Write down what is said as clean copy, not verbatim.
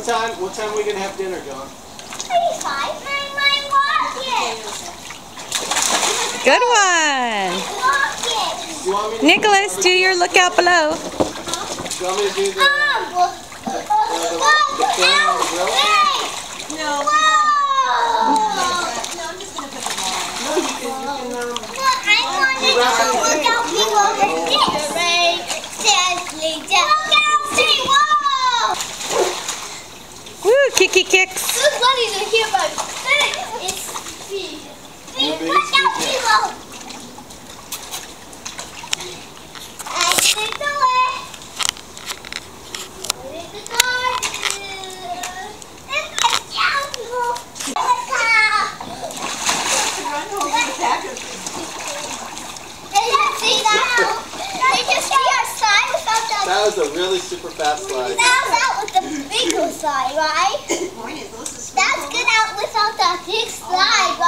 What time are we gonna have dinner, John? 35. Good one. Nicholas, do your look out below. Do you want me to do the pan on the grill? No. No, I'm just gonna put them on. No, you can I wanted to look out below the dish. Woo, kicky kicks. Those bunnies are here, but it's feet. Look out below. I did the way. I did the garden. It's my jungle. run over the package. They didn't see that. They just see our slide without the... That was a really super fast slide. That was out with the bigger slide, right? That's good out without the big slide, right?